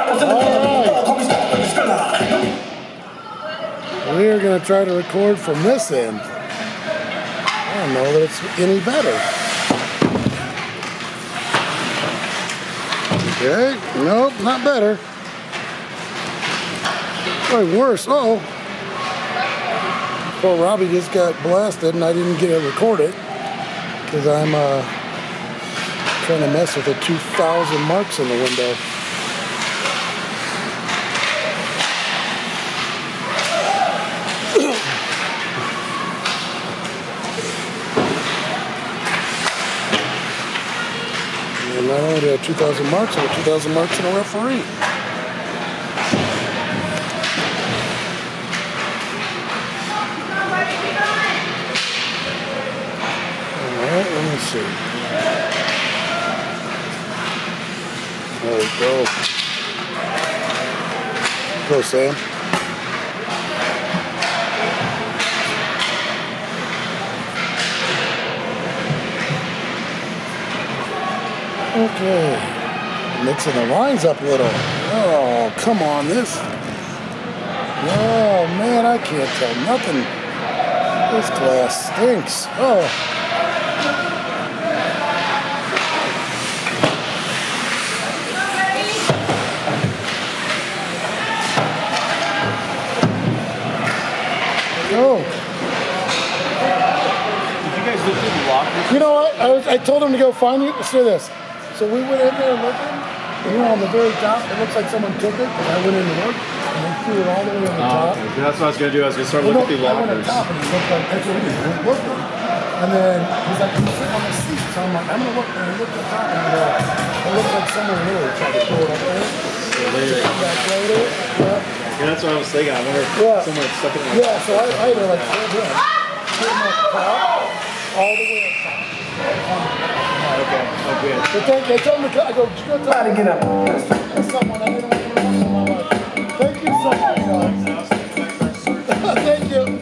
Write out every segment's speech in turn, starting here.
We're going to try to record from this end. I don't know that it's any better. Okay, nope, not better. Probably worse. Uh-oh. Poor Robbie just got blasted and I didn't get to record it because I'm trying to mess with the 2,000 marks in the window. And not only do I have 2,000 marks, I have 2,000 marks in a referee. Alright, let me see. There we go. Go, Sam. Okay, mixing the lines up a little. Oh, come on, this. Oh, man, I can't tell nothing. This glass stinks. Oh. Oh. Did you guys look through the lockers? You know what? I told him to go find you. Let's do this. So we went in there looking, and you know, on the very top, it looks like someone took it, and I went in to look, and they threw it all the way on the top. Okay. That's what I was going to do. I was going to start looking through lockers. I went on top, and it looked like, that's what we did. We looked, and then he's like, I'm sitting on the seat. So I'm like, I'm going to look, and I looked at the top, and I go, it looks like someone really tried to throw it up there. So later. Back later. Yeah. Yeah, that's what I was thinking. I wonder if someone stuck it in my Yeah, so I had to like hold him. Put him up top, all the way up top. Okay, oh good. They told me to, I go, you go try to get up. Someone, I didn't want to remember my life. Thank you so much, guys. Thank you.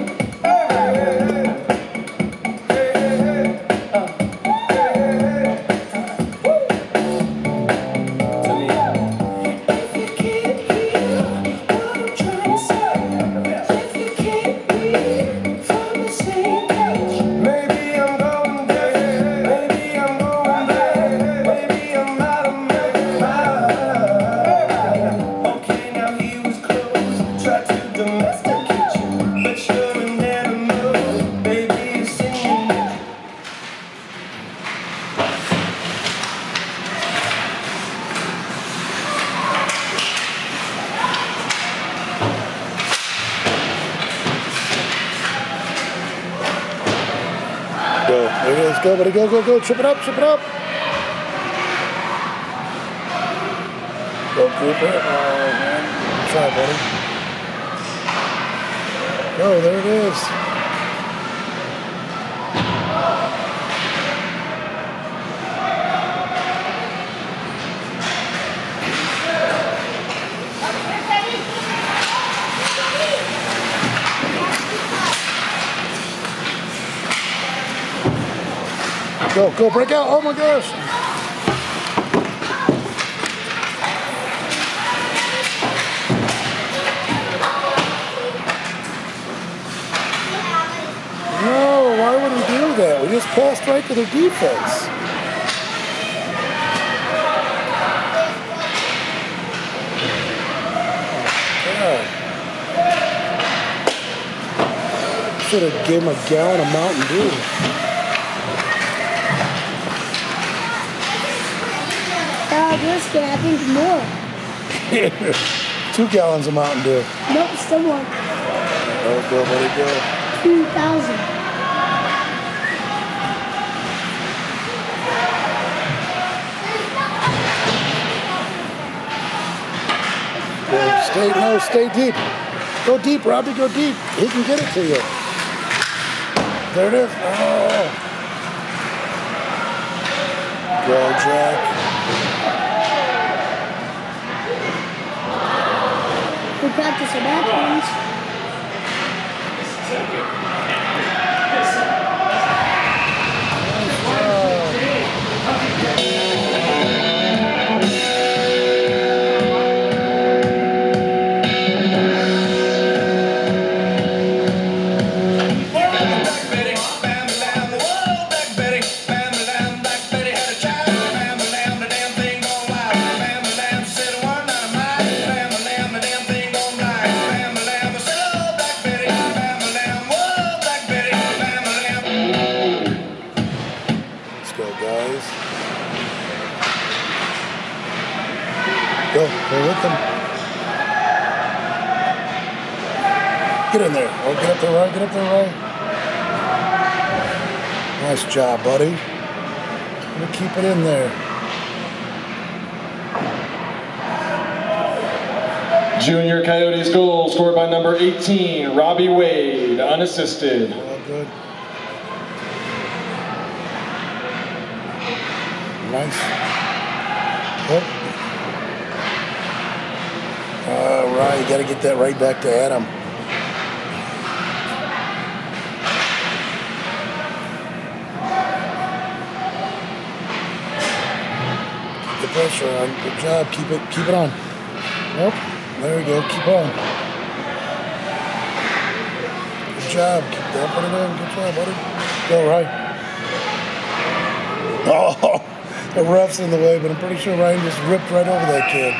Go. There it is. Go, buddy. Go, go, go. Trip it up. Trip it up. Go, Cooper. Oh, man. Try, buddy. Go. There it is. Go, go, break out. Oh my gosh. No, why would he do that? We just passed right to the defense. God. Should have gave him a gallon of Mountain Dew. This guy, I think more. 2 gallons of Mountain Dew. Nope, still more. Oh, go, let it go. 2,000. Stay deep. Go deep, Robbie, go deep. He can get it to you. There it is. Oh. Go, Jack. We practice our back ones. Go with him. Get in there. Oh, get up there, right. Get up there, right. Nice job, buddy. Gonna keep it in there. Junior Coyotes goal scored by number 18, Robbie Wade, unassisted. All good. Nice. Oh. All right, you got to get that right back to Adam. Keep the pressure on. Good job. Keep it on. Nope. There we go. Keep on. Good job. Keep dumping it in. Good job, buddy. Go right. Oh, the ref's in the way, but I'm pretty sure Ryan just ripped right over that kid.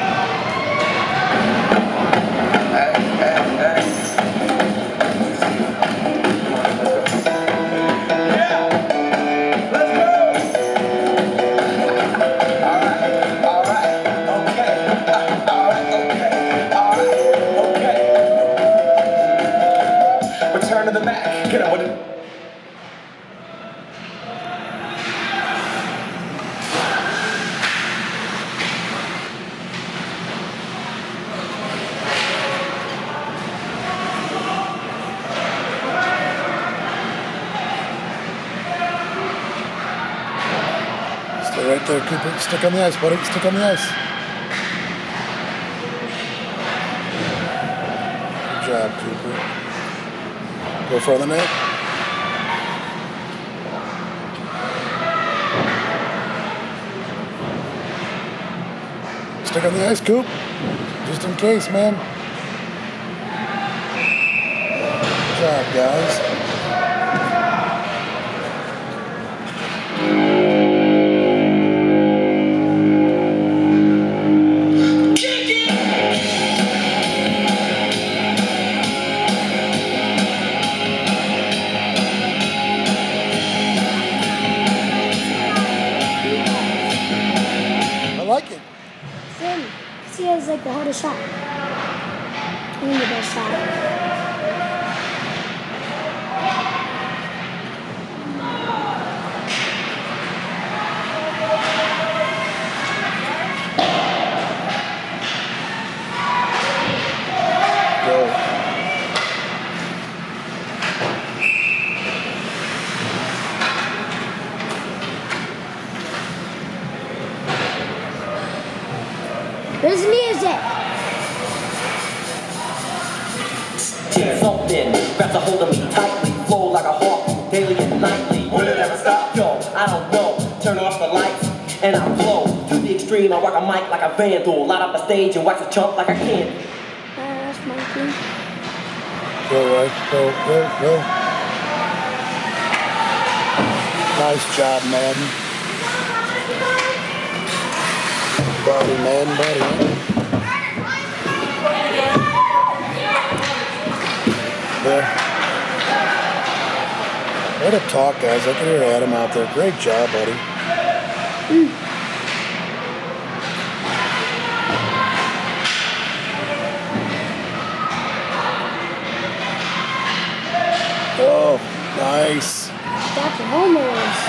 To the back. Get up with it. Stay right there, Cooper. Stick on the ice, buddy. Stick on the ice. Good job, Cooper. Go for the net. Stick on the ice, Coop. Just in case, man. Good job, guys. He has like the hardest shot. And the best shot. There's music. Something grabs a hold of me tightly, flow like a hawk, daily and nightly. Will it ever stop? Yo, I don't know. Turn off the lights and I flow to the extreme. I rock a mic like a vandal, light up a stage and wax a chump like a can. That's my team. Go right, go. Nice job, Madden. Buddy, Madden, buddy. There. Way to talk, guys. I can hear Adam out there. Great job, buddy. Oh, nice. That's homers.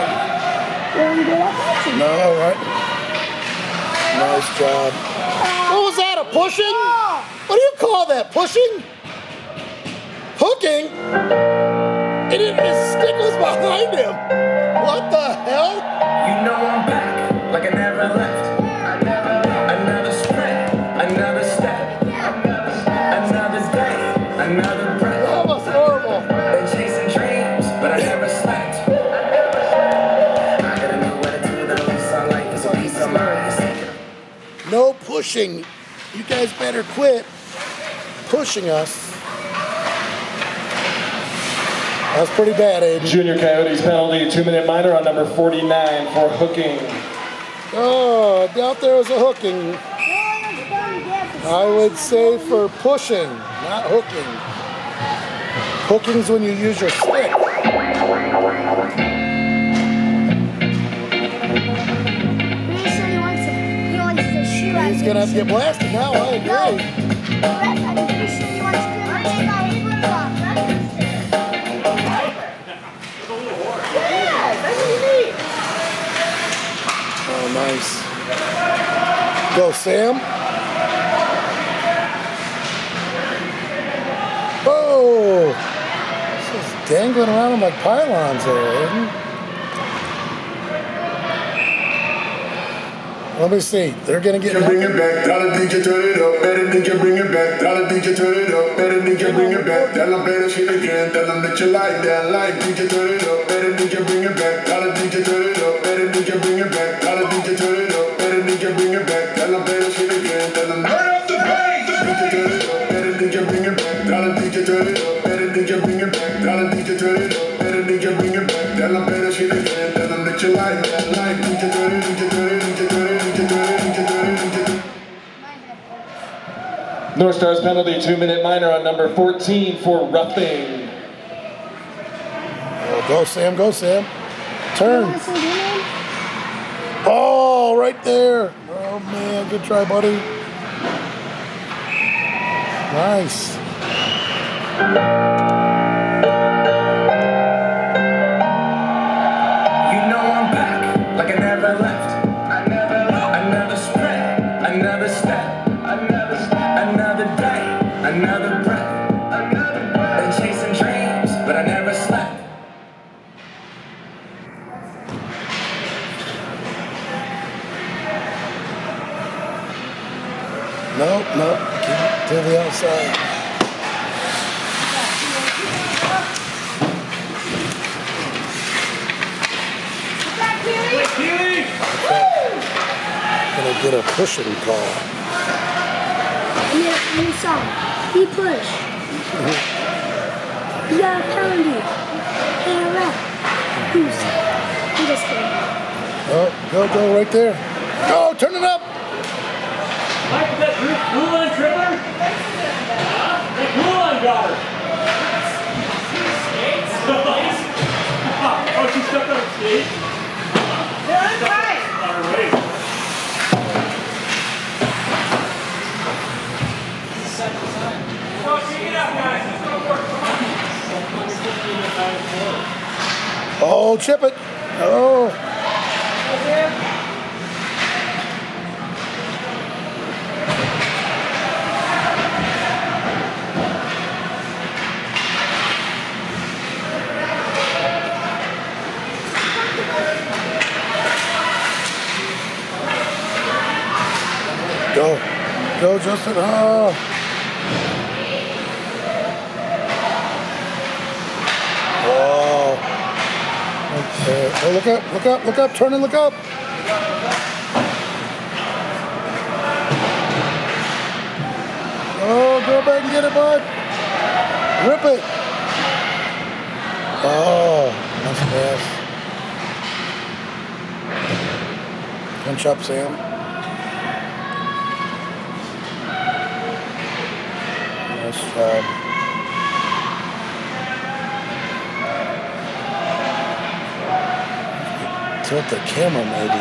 No, right. Nice job. What was that, a pushing? What do you call that, pushing? Hooking? And his stick was behind him. What the hell? You know I'm back, like I never left. Another spread, another step, another day, another breath. That was horrible. Been chasing dreams, but I never slept. I got a new attitude, at least on life is a piece of mind. No pushing. You guys better quit pushing us. That's pretty bad, Aiden. Junior Coyotes penalty, 2-minute minor on number 49 for hooking. Oh, I doubt there was a hooking. I would say for pushing, not hooking. Hooking's when you use your stick. He likes to shoot he's gonna have to get blasted now. I agree. I'm pretty sure you want to scream. Oh, nice. Go, Sam. Oh, this is dangling around him like pylons there, Aiden. Let me see. They're gonna get. Bring it back, tell the DJ turn it up. Better DJ bring it back, tell the DJ turn it up. Better DJ bring it back, tell them play the shit again. Tell them that you like that, like DJ turn it up. Better DJ bring it back, tell the DJ turn it up. Better DJ bring it back, tell the DJ turn it up. Better DJ bring it back, tell them play the shit again. Tell them turn up the bass. DJ turn it up. Better DJ bring it back, tell the DJ turn it up. Better DJ bring it back, tell the DJ turn it up. Better DJ bring it back, tell them play the shit again. Tell them that you like that, like DJ turn it, DJ turn it, DJ turn it. North Stars penalty, 2-minute minor on number 14 for roughing. Oh, go Sam, go Sam. Turn. Oh, right there. Oh man, good try, buddy. Nice. You know I'm back, like I never left. Another spread, another step, another day, another breath. Been chasing dreams, but I never slept. No, keep it to the outside. Gonna get a pushing call. Yeah, you saw. He pushed. You got a penalty. And a ref. Who's? I'm just kidding. Oh, go right there. Go, turn it up. Mike, that blue line dribbler? That blue line got her. Oh, she stepped on skate? Yeah, that's right. All right. Oh, check it out, guys. It's going to work. Come on. Oh, chip it. Oh. Go, Justin. Oh. Oh. Okay. Oh, look up, turn and look up. Oh, go back and get it, bud. Rip it. Oh, nice pass. Punch up, Sam. Nice job. Tilt the camera, maybe.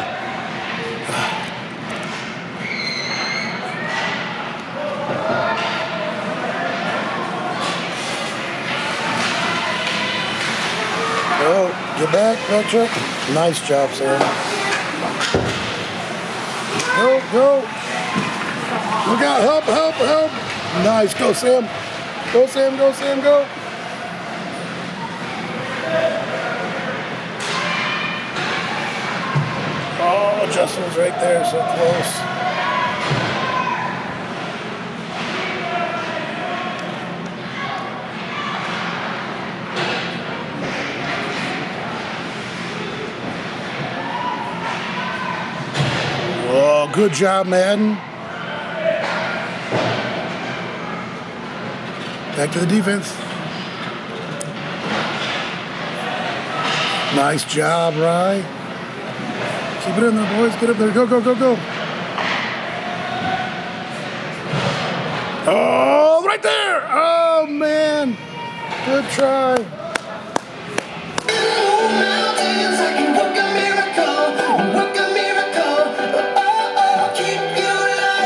Oh, get back, Patrick. Nice job, Sam. Go. Look out, help. Nice, go Sam. Go Sam, go. Oh, Justin's right there, so close. Oh, good job, Madden. Back to the defense. Nice job, Rye. Keep it in there, boys. Get up there. Go. Oh, right there. Oh, man. Good try. Work a miracle, keep you alive.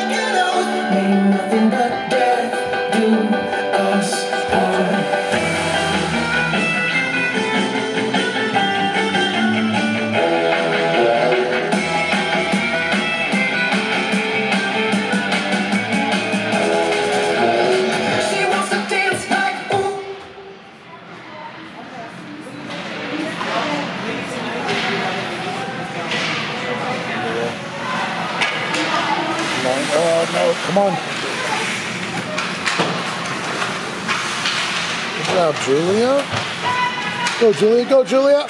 no, come on. Good job, Julia. Go, Julia, go, Julia.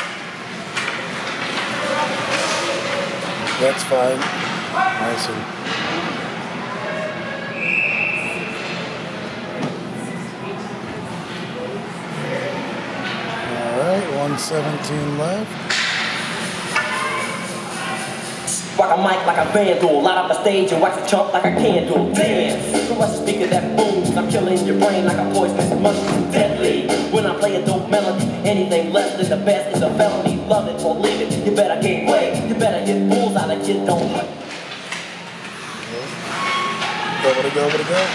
That's fine. Nice and all right, 117 left. Rock a mic like a vandal, light up the stage and wax a chump like a candle. Dance, crush the speaker that booms. I'm killing your brain like a poisonous mushroom, deadly. When I play a dope melody, anything less than the best is a felony. Love it or leave it. You better gain weight. You better hit bulls out of kid don't hurt. Go, go, go, go, go.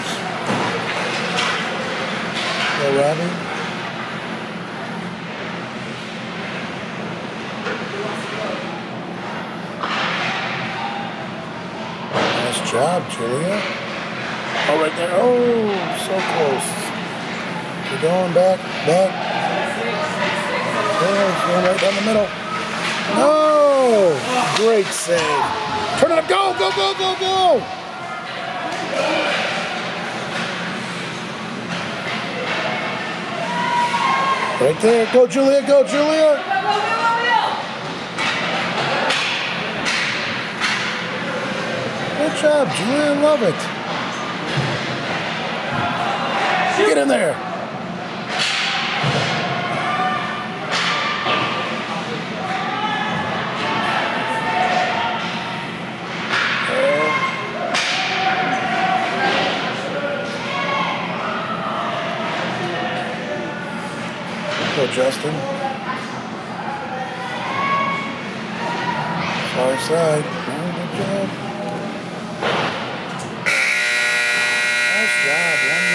Go, Robbie. Nice job, Julia. Oh, right there. Oh, so close. You're going back, back. Yeah, it's going right down the middle. No! Great save. Turn it up. Go, go, go, go, go! Right there. Go, Julia. Go, Julia. Good job, Julia. Love it. Get in there. Go, Justin. Far side. Oh, good job. Nice job.